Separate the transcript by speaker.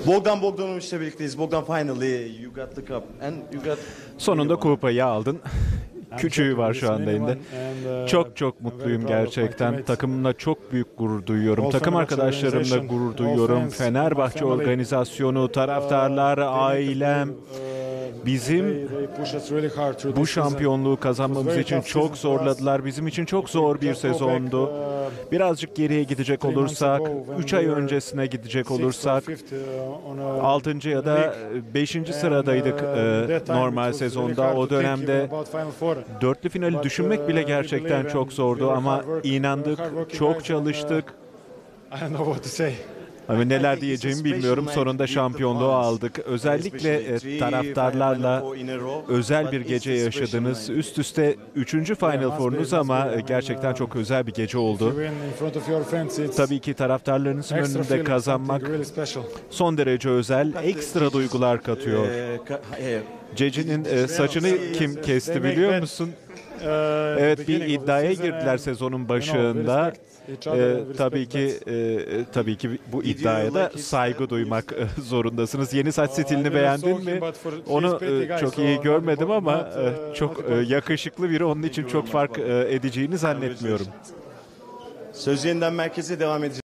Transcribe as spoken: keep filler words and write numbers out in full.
Speaker 1: Bogdan Bogdanovic'le birlikteyiz. Bogdan, finally you got the cup and you got...
Speaker 2: Sonunda kupayı aldın. Küçüğü var şu anda elinde. Çok çok mutluyum gerçekten. Takımımla çok büyük gurur duyuyorum. Takım arkadaşlarımla gurur duyuyorum. Fenerbahçe organizasyonu, taraftarlar, ailem, bizim bu şampiyonluğu kazanmamız için çok zorladılar. Bizim için çok zor bir sezondu. Birazcık geriye gidecek olursak, üç ay öncesine gidecek olursak, altıncı ya da beşinci sıradaydık e, normal sezonda. O dönemde dörtlü finali düşünmek bile gerçekten çok zordu ama inandık, çok çalıştık. Ama neler diyeceğimi bilmiyorum. Sonunda şampiyonluğu aldık. Özellikle e, taraftarlarla özel bir gece yaşadınız. Üst üste üçüncü Final Four'unuz ama e, gerçekten çok özel bir gece oldu. Tabii ki taraftarlarınızın önünde kazanmak son derece özel, ekstra duygular katıyor. Ceci'nin e, saçını kim kesti biliyor musun? Evet, bir iddiaya girdiler sezonun başında. Ee, tabii ki e, tabii ki bu iddiaya da saygı duymak e, zorundasınız. Yeni saç stilini beğendin mi? Onu e, çok iyi görmedim ama e, çok e, yakışıklı biri. Onun için çok fark e, edeceğini zannetmiyorum.
Speaker 1: Söz yeniden merkeze devam edecek.